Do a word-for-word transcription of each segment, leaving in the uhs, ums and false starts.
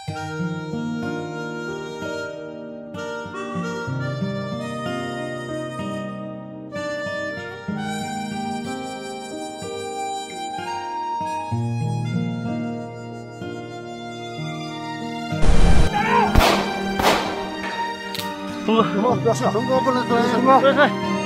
东哥，什么？不要睡，东哥不能睡，东哥不能睡。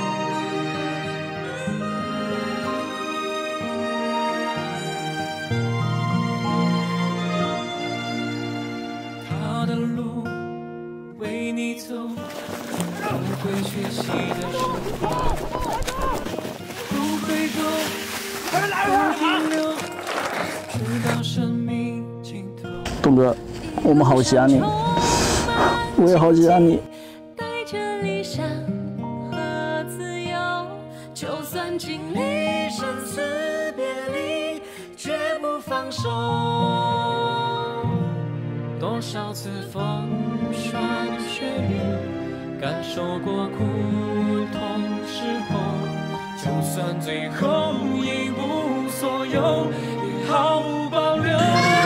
他的路为你走，不会学习的生活，不回头，不停留，直到生命尽头。 东哥，我们好想你，我也好想你。 就算经历生死别离，绝不放手。多少次风霜雪雨，感受过苦痛时候，就算最后一无所有，也毫无保留。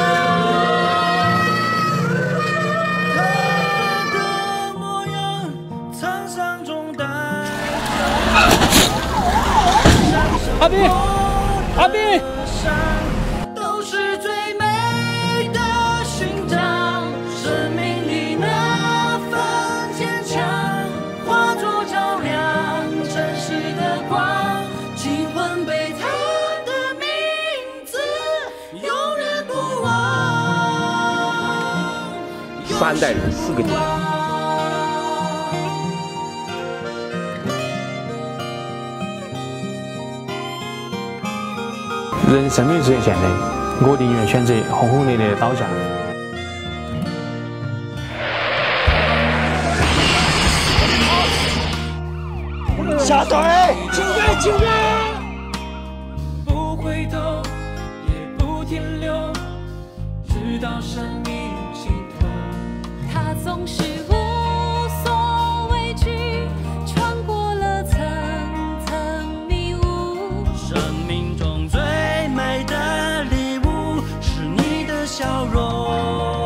他的模样，沧桑中带着。 阿斌，阿斌， 都是最美的勋章。生命里那份坚强，化作照亮城市的光。灵魂被他的名字永远不忘。 三代人四个地。 人生命是有限的，我宁愿选择轰轰烈烈的倒下。 下队，进队，进队！ 不回头，也不停留，直到生命尽头。 他总是无所畏惧，穿过了层层迷雾。 生命中最美的礼物是你的笑容。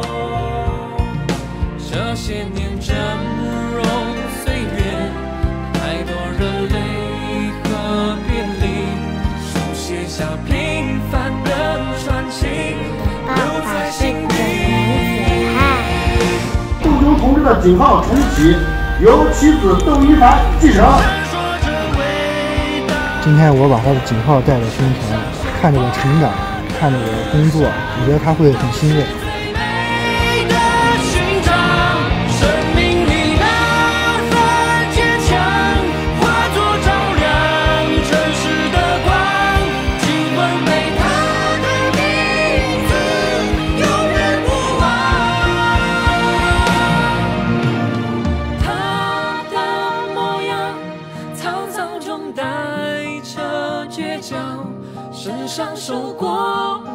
这些年峥嵘岁月，太多热泪和别离，书写下平凡的传奇，留在心底。 杜牛同志的井号重启，由妻子窦一凡继承。 今天我把他的井号带在胸前，看着我成长，看着我工作，我觉得他会很欣慰。 身上受过